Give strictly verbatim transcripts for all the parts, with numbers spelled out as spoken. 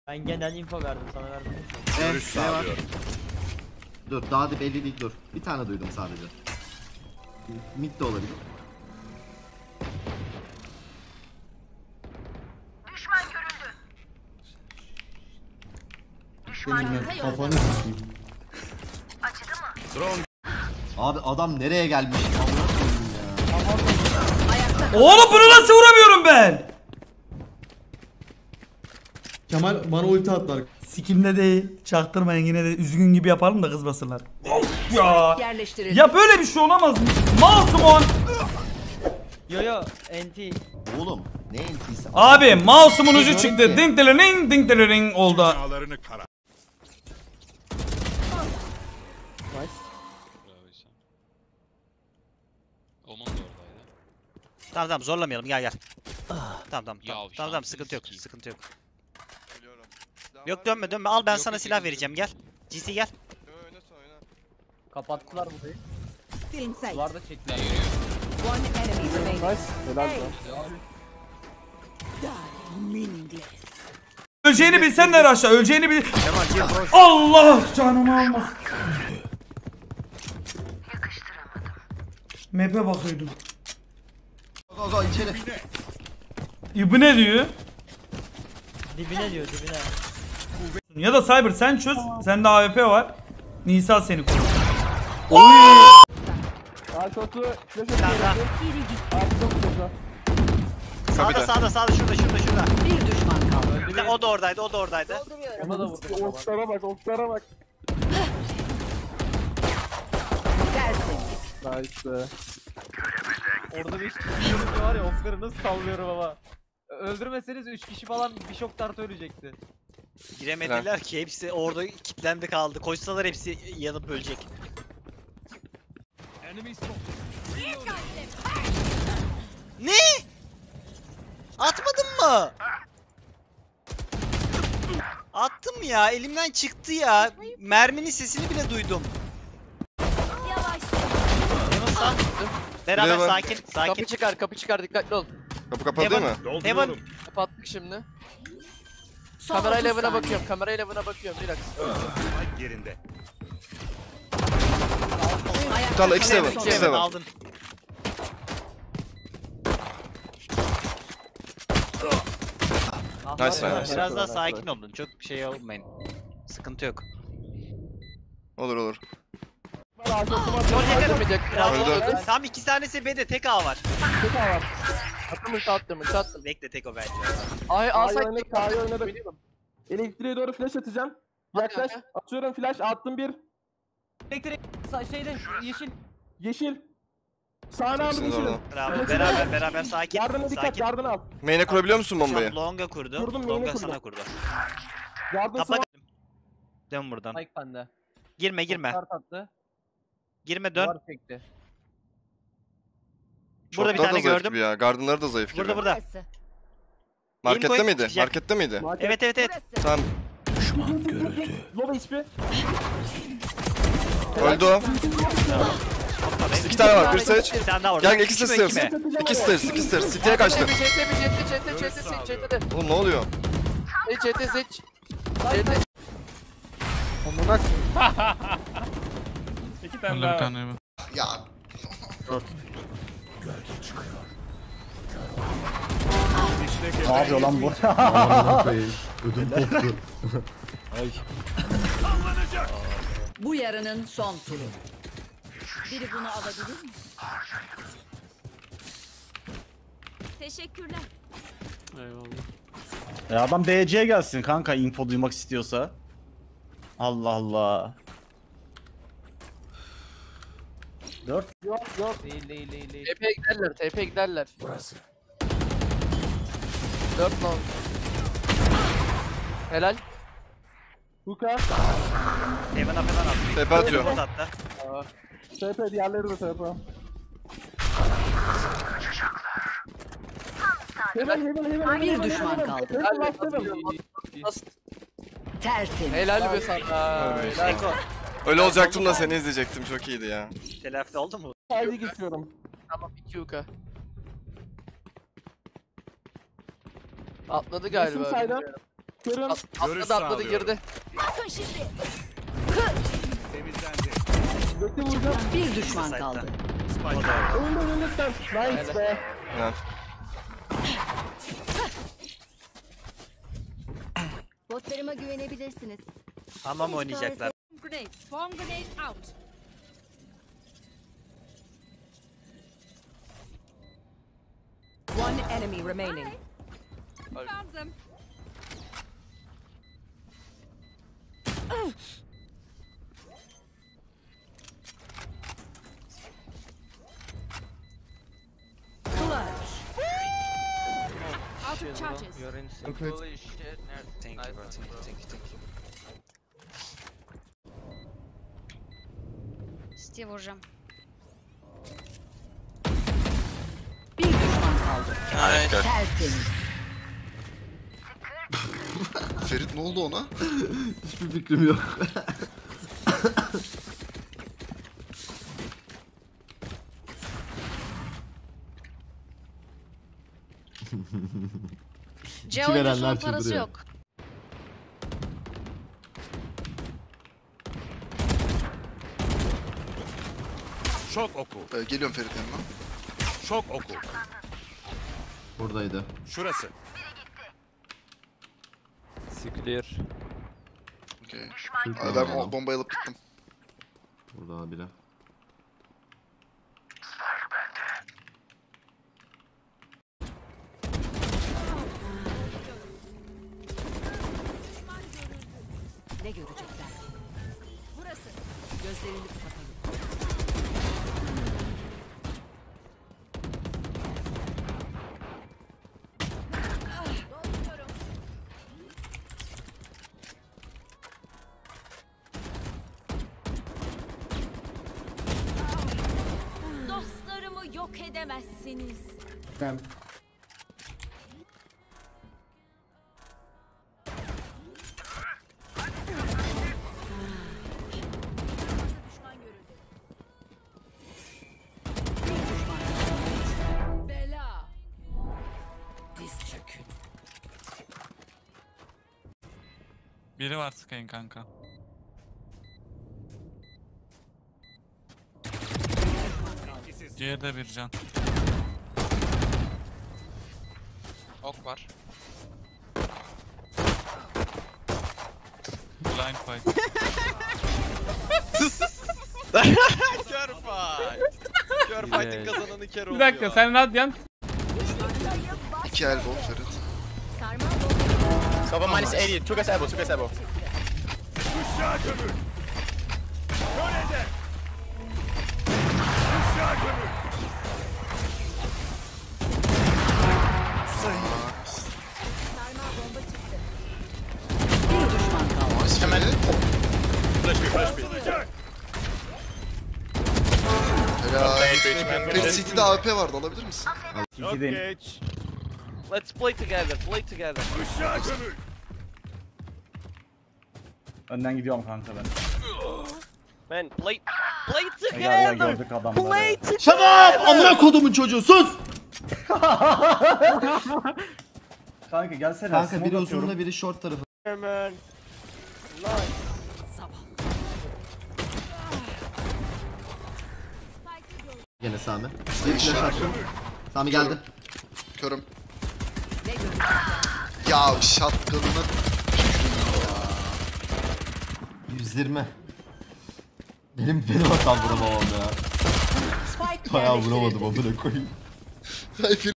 Ben genel info verdim sana verdim. Evet, ne var? Dur daha da belli değil dur. Bir tane duydum sadece. Mid de olabilir. Düşman görüldü. Düşman Benim görüldü. ben kafanı sıçayım. Acıdı mı? Abi adam nereye gelmiş? Amına koyayım ya. Oğlum bunu nasıl vuramıyorum ben? Kemal bana ulti atlar. Sikimde değil. Çaktırmayın yine de üzgün gibi yapalım da kızmasınlar. Of ya. Yerleştirildi. Ya böyle bir şey olamaz mı? Mouse'um on. Yo yo enti. Oğlum ne entiyse. Abi mouse'umun ucu Bilmiyorum çıktı. ki. Ding ding ding ding oldu. Dünyalarını kara. Nice. Oman da oradaydı. Tamam tamam zorlamayalım gel gel. Tamam tamam Ya, tamam tamam, tamam sıkıntı yok sikeyim. sıkıntı yok. Yok dönme dönme al ben Yok, sana yok, silah yok, vereceğim gel. G C gel. Kapattılar burayı. Still sight. Duvarda çektiler. One enemy remaining. Nice. Helal Hey. lan. Die meaningless. Öleceğini bilsen de aşağı öleceğini bil. Allah canımı almasın. Map'e bakıyordum. Go go içeri. Bu ne diyor? Dibine diyor dibine. Ya da Cyber sen çöz. Sende A W P var. Nisa seni korur. Sağda sağda sağda şurada şurada şurada. Bir düşman kaldı. Bir de o da oradaydı o da oradaydı. Ona da vurdum. Oklara bak, oklara bak. Tertemiz. Nice. Orada beş kişi görünce var ya Oscar'ı nasıl sallıyorum ama. Öldürmeseniz üç kişi falan bir şok tartı ölecekti. Giremediler ki hepsi orada kilitlendi kaldı. Koşsalar hepsi yanıp ölecek. Ne? Atmadın mı? Attım ya elimden çıktı ya. Merminin sesini bile duydum. Yavaş. Heaven sağ. Beraber Heaven. sakin sakin. Kapı çıkar, kapı çıkar, dikkatli ol. Kapı kapalı değil mi? Heaven. Kapattık şimdi. Son Kamerayla otuz buna saniye. bakıyorum, kamerayla buna bakıyorum. Relax. Yerinde. Bir tane ikisi de var. Heaven, İkisi de var. aldın. Nice Ah, nice. Biraz daha sakin olun. Çok şey olmayın. Sıkıntı yok. Olur olur. Çok yakın. Öldürmeyecek. Bravo. Öldü. Tam iki tanesi B'de tek A var. Bir tane var. Attım ulti attım, ulti attım. Bekle tek o bence. Ay, A'yı alsak oynadık, A'yı oynadık. Elektriğe doğru flash atacağım. Yaklaş. Hadi. Atıyorum flash. Attım bir. Elektrik sa- şeyden yeşil. Yeşil. Sağına aldım İkisini de yeşili. oradan. Bravo. Beraber beraber sakin. Yardına dikkat. Sakin. Yardını al. Main'e kurabiliyor musun bombayı? Tamam, Longa kurdu. Kurdum, Longa main'e sana kurdum. kurdu. Yardım Kapa. sana. Dön buradan. Spike bende. Girme girme. Kart attı. Girme dön. Duvar çekti. Burada bir Shortlar tane da zayıf gördüm. gibi ya. Gardenları da zayıf gibi. Burada burada. Burası. Markette Aim miydi? koy, Markette miydi? Market. Evet evet evet. Burası. Tamam. Low H P. Öldü o. İki tane var. Bir seç. Bir tane daha orada. Gel ikisi de İki mi, stairs. iki mi? İki stairs. İki stairs. City'ye kaçtı. C T, C T, C T, C T, C T. Oğlum ne oluyor? Hey C T seç. C T. İki tane daha. Bir tane mi? Ya. Ne yapıyor lan bu? Amına koyayım. Ödüm koptu. Bu yarının son turu. Biri bunu alabilir mi? Teşekkürler. Ya adam D C'ye gelsin kanka info duymak istiyorsa. Allah Allah. Dört. Yok yok. Değil değil değil değil. T P'ye giderler, T P'ye giderler. Burası. Dört long. Helal. Huka. Heaven'a falan attı. Tepe atıyor. Bot attı. T P diğerleri de T P. Hemen hemen hemen. Bir düşman kaldı. Hemen last heaven. Nasıl? Tertemiz. Helal be sana. Helal. Eko. Öyle olacaktım da seni izleyecektim. Çok iyiydi ya. Telafi oldu mu? Haydi geçiyorum. Tamam iki yuka. Atladı galiba. Resim sayda. bilmiyorum. Körüm. At- Görüş Atladı atladı sağlıyorum. girdi. Temizlendi. Bekle vuracağım. Bir düşman kaldı. Spike. Önünde önünde sen. Nice be. Botlarıma güvenebilirsiniz. Tamam oynayacaklar. Grenade. Bomb grenade out. One enemy remaining. Found them. Out of charges. Okay. Thank you bro, thank you, thank you, thank you. Steve vuracağım. Bir düşman kaldı. Tertemiz. Ferit ne oldu ona? Hiçbir fikrim yok. C İki verenler oyuncusunun parası çıldırıyor. yok. Şok oku. Ee, geliyorum Ferit yanına. Şok oku. Buradaydı. Şurası. Clear. Okey. Aa, ben o bombayı alıp gittim. Burada bile. Ne görecekler? Burası. Gözlerini kapatalım. Dostlarımı yok edemezsiniz. Ben. Bela. Diz çökün. Biri var Sky'ın kanka. Diğeri de bir can. Ok var. Blind fight. Kör fight. Kör fight'in kazananı kör oluyor. Bir dakika sen Radiant. İki elbow Ferit. Cover minus eighty. Two guys elbow. Two guys elbow. Uşağı gömül. Kölede. Uşağı gömül. Bir düşman kaldı. Nice Ferit. Flash me, flash me. Helal. Ferit City'de A W P vardı, alabilir misin? Çok İkideyim. geç. Let's play together. Play together. Uşağı gömül. Önden gidiyorum kanka ben. Man, play play Gel gel together. gördük adamları. Play together. Shut up! Amına kodumun çocuğu sus! Kanka gelsene. Kanka smoke biri atıyorum. uzunla biri short tarafı. Man. Gene Sami. Bir flash attım. Sami geldi. Körüm. Ne görecekler? Ya shotgun'ını tükürüyorum ya. yüz yirmi. Benim benim hatam vuramamam ya. Spike Bayağı yerleştirildi. vuramadım amına koyayım. Ay Ferit.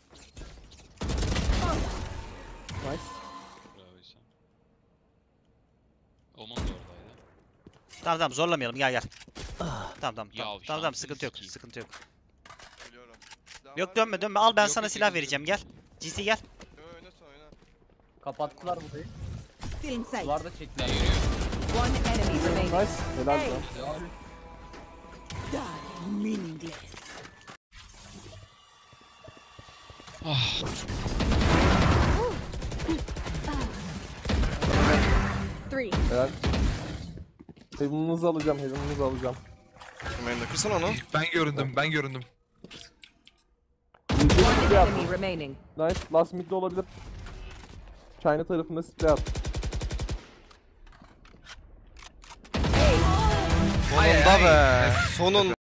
Bravo İhsan. Oman da oradaydı. Tamam tamam zorlamayalım gel gel. Tamam tamam Ya, tamam tamam, tamam sıkıntı yok sikeyim. sıkıntı yok. Yok dönme dönme al ben Yok, sana yok, silah yok, vereceğim gel. C C gel. Kapattılar burayı. Still inside. Duvar da çektiler. One enemy remaining. Nice. Helal Hey. lan. Die meaningless. Three. Helal. Heaven'ınızı alacağım. Heaven'ınızı alacağım. Hemen kırsana onu. Ben göründüm, ben göründüm. One enemy remaining. Nice. Last mid'de olabilir. China tarafında spray at. Sonunda be. Sonun.